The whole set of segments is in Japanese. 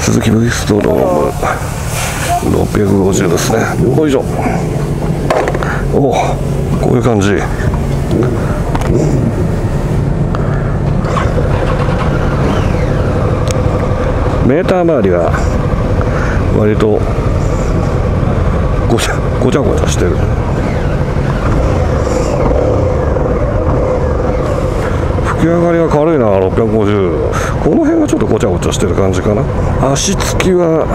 鈴木 V ストローム650ですね。よいしょ。おお、こういう感じ。メーター周りが割とごちゃごちゃしてる。吹き上がりが軽いな。650、この辺がちょっとごちゃごちゃしてる感じかな。足つきは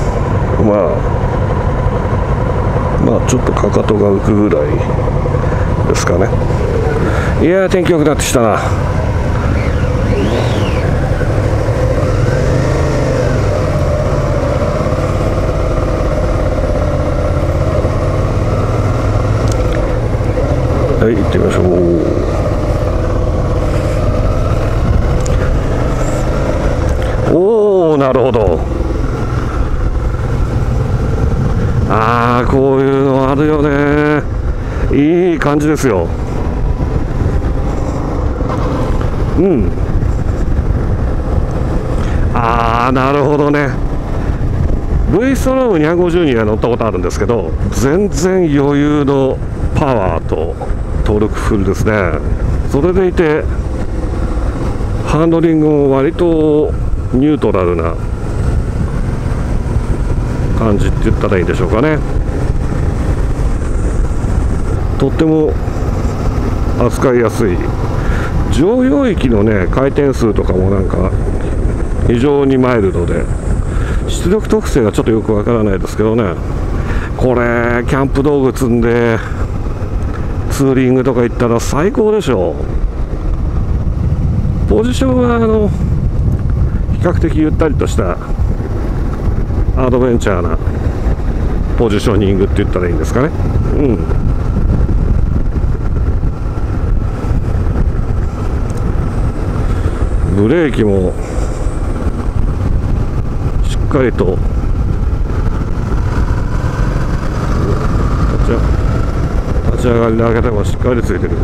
まあちょっとかかとが浮くぐらいですかね。いやー、天気良くなってきたな。はい、行ってみましょう。おお、なるほど。ああ、こういうのあるよね。いい感じですよ。うん。ああ、なるほどね。V ストローム250には乗ったことあるんですけど、全然余裕のパワーとトルクフルですね。それでいてハンドリングも割とニュートラルな感じって言ったらいいんでしょうかね。とっても扱いやすい。乗用域のね、回転数とかもなんか非常にマイルドで、出力特性がちょっとよくわからないですけどね。これキャンプ道具積んでツーリングとか行ったら最高でしょう。ポジションは比較的ゆったりとしたアドベンチャーなポジショニングって言ったらいいんですかね。うん。ブレーキもしっかりと立ち上がりの上げたもしっかりついてる。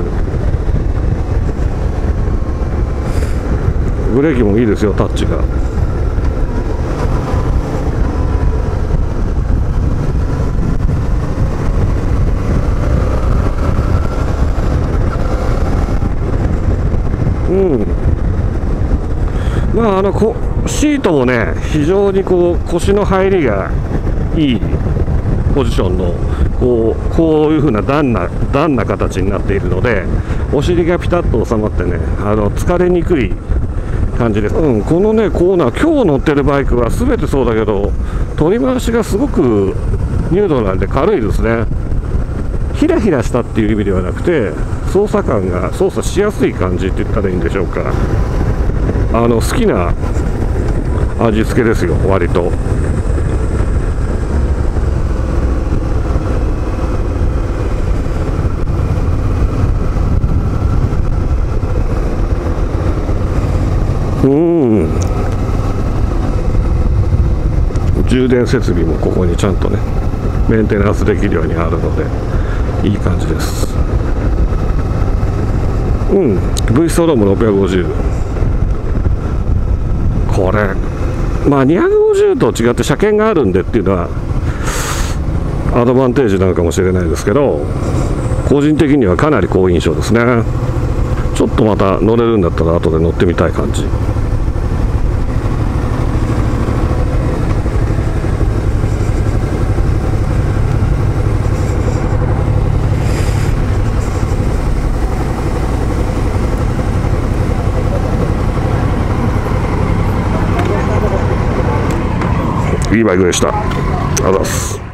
ブレーキもいいですよ、タッチが。うん。まあシートもね、非常に腰の入りがいいポジションのこういうふうな段な形になっているので、お尻がピタッと収まってね、疲れにくい感じです。うん、このねコーナー、今日乗ってるバイクは全てそうだけど、取り回しがすごくニュートラルで軽いですね。ヒラヒラしたっていう意味ではなくて、操作しやすい感じって言ったらいいんでしょうか。好きな味付けですよ、割と。充電設備もここにちゃんとねメンテナンスできるようにあるのでいい感じです。V ストローム650、これ250と違って車検があるんでっていうのはアドバンテージなのかもしれないですけど、個人的にはかなり好印象ですね。ちょっとまた乗れるんだったら後で乗ってみたい感じ。いいバイクでした。ありがとうございます。